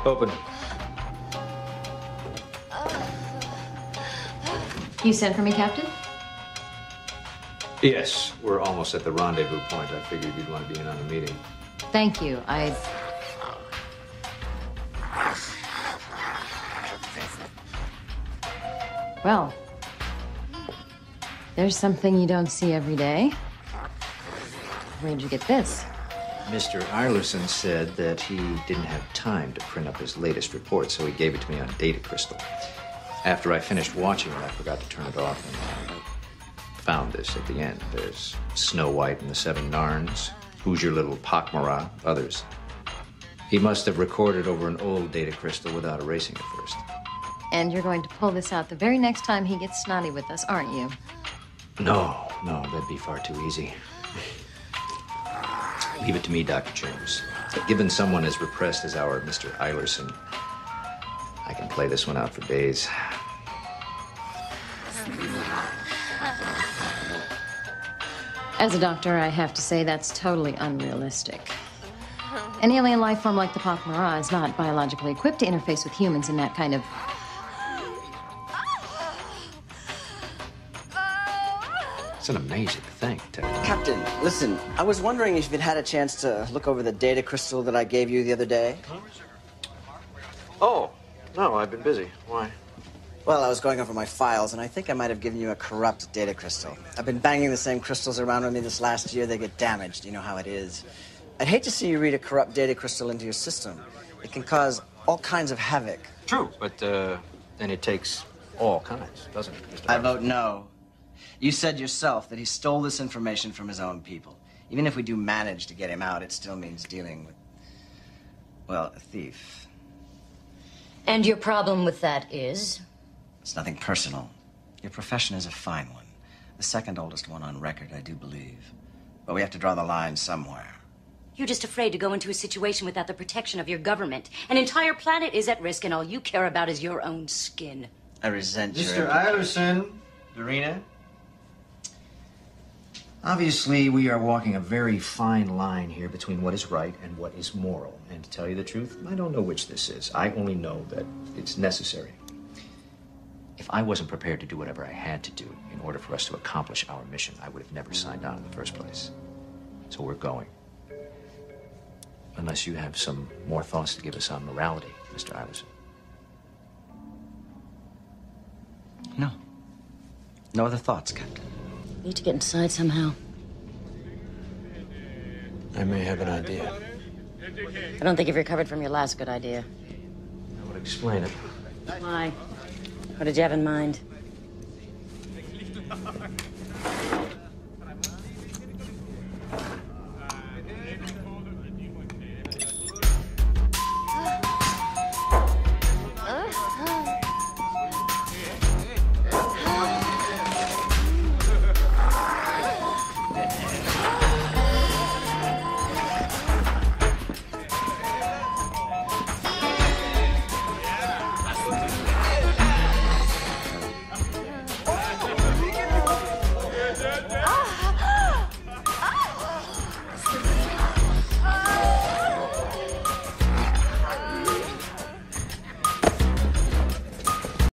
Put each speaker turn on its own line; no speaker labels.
Open.
You sent for me, Captain?
Yes, we're almost at the rendezvous point. I figured you'd want to be in on the meeting.
Thank you. Well, there's something you don't see every day. Where'd you get this?
Mr. Eilersen said that he didn't have time to print up his latest report, so he gave it to me on data crystal. After I finished watching it, I forgot to turn it off, and I found this at the end. There's Snow White and the 7 narns, Who's Your Little pak'ma'ra, others. He must have recorded over an old data crystal without erasing it first.
And you're going to pull this out the very next time he gets snotty with us, aren't you?
No, that'd be far too easy. Leave it to me, Dr. James. Given someone as repressed as our Mr. Eilersen, I can play this one out for days.
As a doctor, I have to say that's totally unrealistic. An alien life form like the pak'ma'ra is not biologically equipped to interface with humans in that kind of...
It's an amazing thing, Ted.
Captain, listen, I was wondering if you'd had a chance to look over the data crystal that I gave you the other day.
Oh, no, I've been busy. Why?
Well, I was going over my files, and I think I might have given you a corrupt data crystal. I've been banging the same crystals around with me this last year. They get damaged. You know how it is. I'd hate to see you read a corrupt data crystal into your system. It can cause all kinds of havoc.
True, but then it takes all kinds, doesn't it, Mr.
I vote no. You said yourself that he stole this information from his own people. Even if we do manage to get him out, it still means dealing with, well, a thief.
And your problem with that is?
It's nothing personal. Your profession is a fine one. The second oldest one on record, I do believe. But we have to draw the line somewhere.
You're just afraid to go into a situation without the protection of your government. An entire planet is at risk, and all you care about is your own skin.
I resent your...
Mr. Eilersen, Dorina. Obviously, we are walking a very fine line here between what is right and what is moral. And to tell you the truth, I don't know which this is. I only know that it's necessary. If I wasn't prepared to do whatever I had to do in order for us to accomplish our mission, I would have never signed on in the first place. So we're going. Unless you have some more thoughts to give us on morality, Mr. Eilersen.
No. No other thoughts, Captain.
Need to get inside somehow.
I may have an idea.
I don't think you've recovered from your last good idea.
I would explain it.
Why? What did you have in mind?